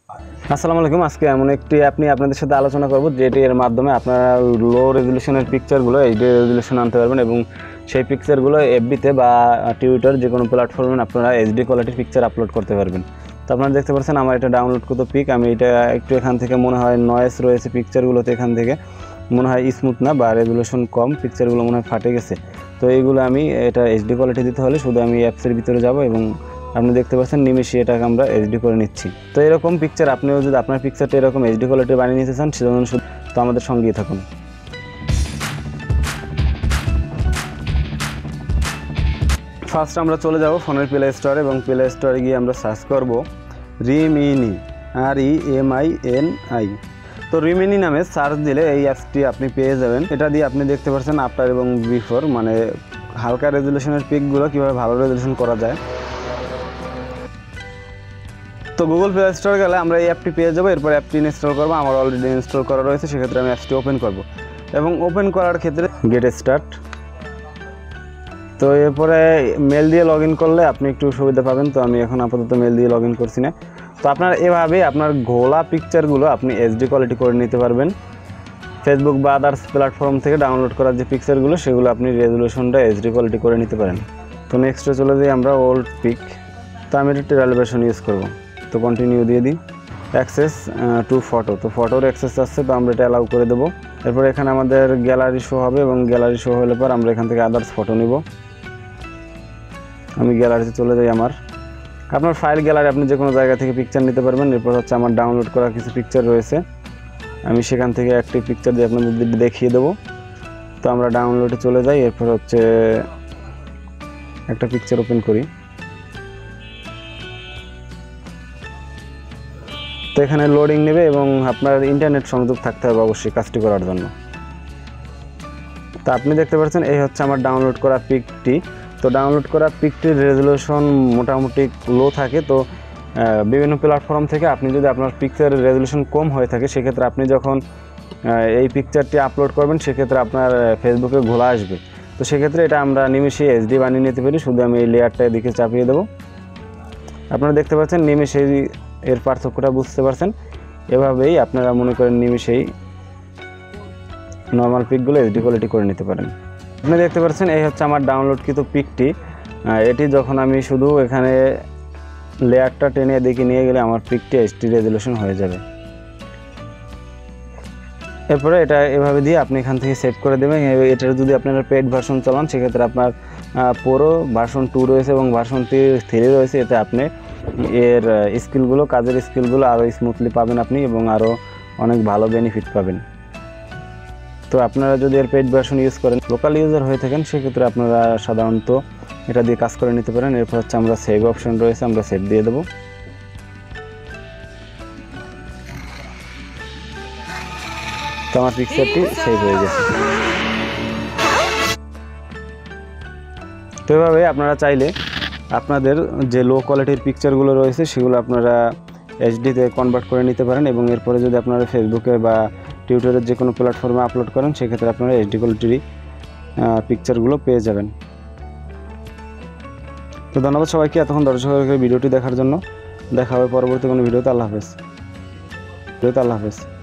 আসসালামু আলাইকুম। আজকে এমন একটি অ্যাপ নিয়ে আপনাদের সাথে আলোচনা করব যেটির মাধ্যমে আপনারা লো রেজলিউশনের পিকচারগুলো এইচডি রেজলিউশন আনতে পারবেন এবং সেই পিকচারগুলো এফবিতে বা টুইটার যে কোনো প্ল্যাটফর্মে আপনারা এইচডি কোয়ালিটির পিকচার আপলোড করতে পারবেন। তো আপনারা দেখতে পাচ্ছেন আমার এটা ডাউনলোড কত পিক, আমি এটা একটু এখান থেকে মনে হয় নয়েস রয়েছে পিকচারগুলোতে, এখান থেকে মনে হয় স্মুথ না বা রেজলিউশন কম, পিকচারগুলো মনে হয় ফাটে গেছে। তো এইগুলো আমি এটা এইচডি কোয়ালিটি দিতে হলে শুধু আমি অ্যাপসের ভিতরে যাব এবং আপনি দেখতে পাচ্ছেন নিমেষে এটাকে আমরা এইচডি করে নিচ্ছি। তো এরকম পিকচার আপনিও যদি আপনার পিকচারটা এরকম এইচডি কোয়ালিটি বানিয়ে নিতে চান সেজন্য শুধু তো আমাদের সঙ্গেই থাকুন। ফার্স্ট আমরা চলে যাব ফোনের প্লে স্টোরে এবং প্লে স্টোরে গিয়ে আমরা সার্চ করব রিমিনি, REMINI। তো রিমিনি নামে সার্চ দিলে এই অ্যাপসটি আপনি পেয়ে যাবেন। এটা দিয়ে আপনি দেখতে পাচ্ছেন আফটার এবং বিফোর, মানে হালকা রেজলিউশনের পিকগুলো কীভাবে ভালো রেজলিউশন করা যায়। তো গুগল প্লে স্টোরে গেলে আমরা এই অ্যাপটি পেয়ে যাবো। এরপর অ্যাপটি ইনস্টল করবো, আমার অলরেডি ইনস্টল করা রয়েছে, সেক্ষেত্রে আমি অ্যাপসটি ওপেন করব এবং ওপেন করার ক্ষেত্রে গেট স্টার্ট। তো এরপরে মেল দিয়ে লগ ইন করলে আপনি একটু সুবিধা পাবেন। তো আমি এখন আপাতত মেল দিয়ে লগ ইন করছি না। তো আপনার এভাবেই আপনার ঘোলা পিকচারগুলো আপনি এইচডি কোয়ালিটি করে নিতে পারবেন। ফেসবুক বা আদার্স প্ল্যাটফর্ম থেকে ডাউনলোড করার যে পিকচারগুলো সেগুলো আপনি রেজলিউশনটা এইচডি কোয়ালিটি করে নিতে পারেন। তো নেক্সটে চলে যাই আমরা ওল্ড পিক। তো আমি এটা টেরাল ভার্সন ইউজ করব। তো কন্টিনিউ দিয়ে দিই। অ্যাক্সেস টু ফটো, তো ফটোর অ্যাক্সেস আসছে, তো আমরা এটা অ্যালাউ করে দেবো। এরপর এখানে আমাদের গ্যালারি শো হবে এবং গ্যালারি শো হলে পর আমরা এখান থেকে আদার্স ফটো নিব। আমি গ্যালারিতে চলে যাই। আপনার ফাইল গ্যালারি আপনি যে কোনো জায়গা থেকে পিকচার নিতে পারবেন। এরপর হচ্ছে আমার ডাউনলোড করা কিছু পিকচার রয়েছে, আমি সেখান থেকে একটি পিকচার দিয়ে আপনাদের দেখিয়ে দেবো। তো আমরা ডাউনলোডে চলে যাই। এরপর হচ্ছে একটা পিকচার ওপেন করি। তো এখানে লোডিং নেবে এবং আপনার ইন্টারনেট সংযোগ থাকতে হবে অবশ্যই কাজটি করার জন্য। তো আপনি দেখতে পাচ্ছেন এই হচ্ছে আমার ডাউনলোড করা পিকটি। তো ডাউনলোড করা পিকটির রেজলিউশন মোটামুটি লো থাকে। তো বিভিন্ন প্ল্যাটফর্ম থেকে আপনি যদি আপনার পিকচারের রেজলিউশন কম হয়ে থাকে সেক্ষেত্রে আপনি যখন এই পিকচারটি আপলোড করবেন সেক্ষেত্রে আপনার ফেসবুকে ঘোলা আসবে। তো সেক্ষেত্রে এটা আমরা নিমেষে এইচডি বানিয়ে নিতে পারি। শুধু আমি এই লেয়ারটা এদিকে চাপিয়ে দেবো। আপনারা দেখতে পাচ্ছেন নিমেষে এর পার্থক্যটা বুঝতে পারছেন। এভাবেই আপনারা মনে করেন নিমেষেই নর্মাল পিকগুলো এইচডি কোয়ালিটি করে নিতে পারেন। আপনি দেখতে পাচ্ছেন এই হচ্ছে আমার ডাউনলোডকৃত পিকটি। এটি যখন আমি শুধু এখানে লেয়ারটা টেনে এদিকে নিয়ে গেলে আমার পিকটি এইচডি রেজলিউশন হয়ে যাবে। এরপরে এটা এভাবে দিয়ে আপনি এখান থেকে সেভ করে দেবেন। এটার যদি আপনারা পেড ভার্সন চালান সেক্ষেত্রে আপনার পুরো ভার্সন 2 রয়েছে এবং ভার্সন 3 রয়েছে। এতে আপনি এর স্কিলগুলো, কাজের স্কিলগুলো আরও স্মুথলি পাবেন আপনি এবং আরও অনেক ভালো বেনিফিট পাবেন। তো আপনারা যদি এর পেড ভার্সন ইউজ করেন, লোকাল ইউজার হয়ে থাকেন, সেক্ষেত্রে আপনারা সাধারণত এটা দিয়ে কাজ করে নিতে পারেন। এরপর হচ্ছে আমরা সেভ অপশন রয়েছে, আমরা সেভ দিয়ে দেবো। তো আমার পিকচারটি সেভ হয়ে গেছে। তো এভাবে আপনারা চাইলে আপনাদের যে লো কোয়ালিটির পিকচারগুলো রয়েছে সেগুলো আপনারা এইচডিতে কনভার্ট করে নিতে পারেন এবং এরপরে যদি আপনারা ফেসবুকে বা টুইটারের যে কোনো প্ল্যাটফর্মে আপলোড করেন সেক্ষেত্রে আপনারা এইচডি কোয়ালিটির পিকচারগুলো পেয়ে যাবেন। তো ধন্যবাদ সবাইকে এতক্ষণ দর্শক ভিডিওটি দেখার জন্য। দেখা হবে পরবর্তী কোনো ভিডিওতে। আল্লাহ হাফেজ।